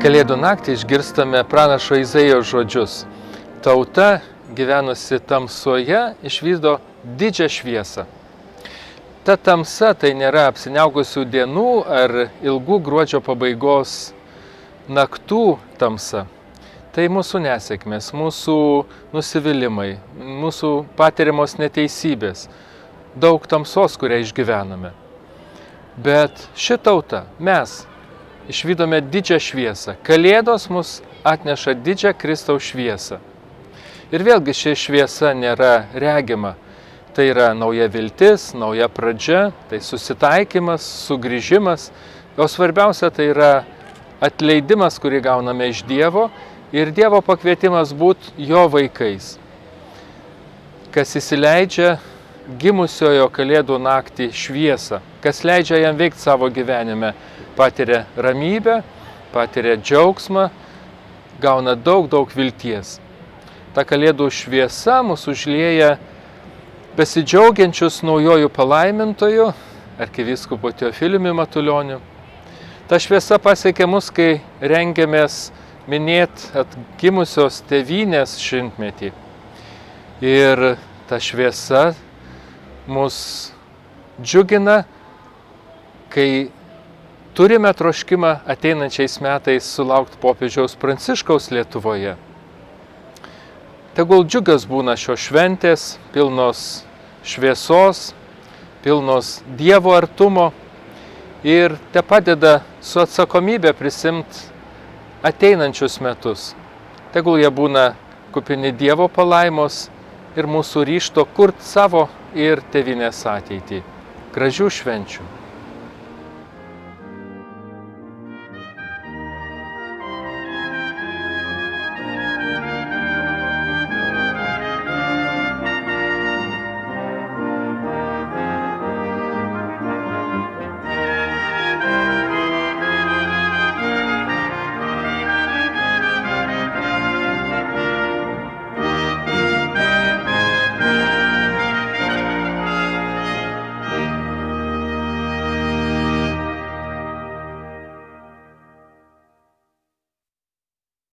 Kalėdų naktį išgirstame pranašo Izaijo žodžius. Tauta, gyvenusi tamsoje, išvydo didžią šviesą. Ta tamsa tai nėra apsiniaugusių dienų ar ilgų gruodžio pabaigos naktų tamsa. Tai mūsų nesėkmės, mūsų nusivylimai, mūsų patiriamos neteisybės, daug tamsos, kurią išgyvename. Bet ši tauta, mes, išvydome didžią šviesą. Kalėdos mus atneša didžią Kristaus šviesą. Ir vėlgi ši šviesa nėra regima. Tai yra nauja viltis, nauja pradžia, tai susitaikymas, sugrįžimas. O svarbiausia tai yra atleidimas, kurį gauname iš Dievo ir Dievo pakvietimas būti jo vaikais. Kas įsileidžia gimusiojo Kalėdų naktį šviesą, kas leidžia jam veikti savo gyvenime, patiria ramybę, patiria džiaugsmą, gauna daug vilties. Ta Kalėdų šviesa mus užlieja besidžiaugiančius naujojų palaimintojų, arkivyskupu Teofiliumi Matulioniu. Ta šviesa pasiekė mus, kai rengiamės minėti atgimusios tėvynės šimtmetį. Ir ta šviesa mus džiugina, kai turime troškimą ateinančiais metais sulaukti popiežiaus Pranciškaus Lietuvoje. Tegul džiugas būna šios šventės, pilnos šviesos, pilnos Dievo artumo ir te padeda su atsakomybė prisimti ateinančius metus. Tegul jie būna kupini Dievo palaimos ir mūsų ryžto kurti savo ir tėvynės ateitį. Gražių švenčių.